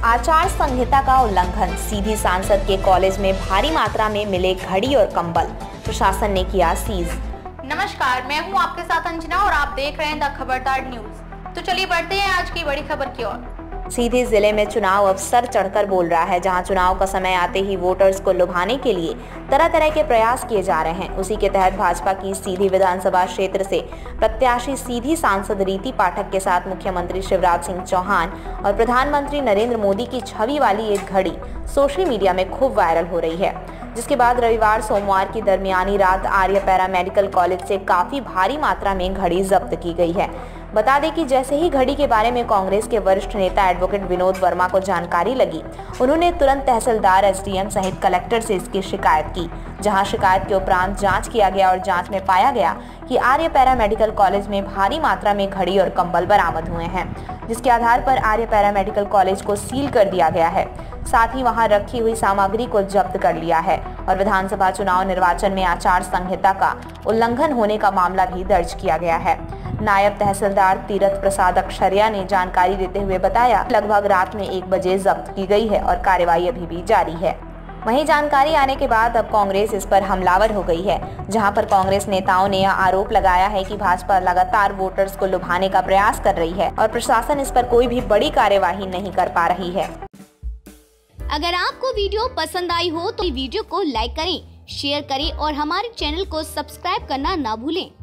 आचार संहिता का उल्लंघन, सीधी सांसद के कॉलेज में भारी मात्रा में मिले घड़ी और कंबल, प्रशासन ने किया सीज। नमस्कार, मैं हूं आपके साथ अंजना और आप देख रहे हैं द खबरदार न्यूज। तो चलिए बढ़ते हैं आज की बड़ी खबर की ओर। सीधी जिले में चुनाव अब सर चढ़कर बोल रहा है। जहां चुनाव का समय आते ही वोटर्स को लुभाने के लिए तरह तरह के प्रयास किए जा रहे हैं। उसी के तहत भाजपा की सीधी विधानसभा क्षेत्र से प्रत्याशी सीधी सांसद रीति पाठक के साथ मुख्यमंत्री शिवराज सिंह चौहान और प्रधानमंत्री नरेंद्र मोदी की छवि वाली एक घड़ी सोशल मीडिया में खूब वायरल हो रही है। जिसके बाद रविवार सोमवार की दरमियानी रात आर्य पैरा मेडिकल कॉलेज से काफी भारी मात्रा में घड़ी जब्त की गई है। बता दें कि जैसे ही घड़ी के बारे में कांग्रेस के वरिष्ठ नेता एडवोकेट विनोद वर्मा को जानकारी लगी, उन्होंने तुरंत तहसीलदार, एसडीएम सहित कलेक्टर से इसकी शिकायत की। जहां शिकायत के उपरांत जांच किया गया और जांच में पाया गया कि आर्य पैरा मेडिकल कॉलेज में भारी मात्रा में घड़ी और कंबल बरामद हुए हैं, जिसके आधार पर आर्य पैरा मेडिकल कॉलेज को सील कर दिया गया है। साथ ही वहां रखी हुई सामग्री को जब्त कर लिया है और विधानसभा चुनाव निर्वाचन में आचार संहिता का उल्लंघन होने का मामला भी दर्ज किया गया है। नायब तहसीलदार तीरथ प्रसाद अक्षरिया ने जानकारी देते हुए बताया, लगभग रात में 1 बजे जब्त की गई है और कार्रवाई अभी भी जारी है। वहीं जानकारी आने के बाद अब कांग्रेस इस पर हमलावर हो गई है, जहां पर कांग्रेस नेताओं ने यह आरोप लगाया है कि भाजपा लगातार वोटर्स को लुभाने का प्रयास कर रही है और प्रशासन इस पर कोई भी बड़ी कार्यवाही नहीं कर पा रही है। अगर आपको वीडियो पसंद आई हो तो वीडियो को लाइक करें, शेयर करें और हमारे चैनल को सब्सक्राइब करना ना भूलें।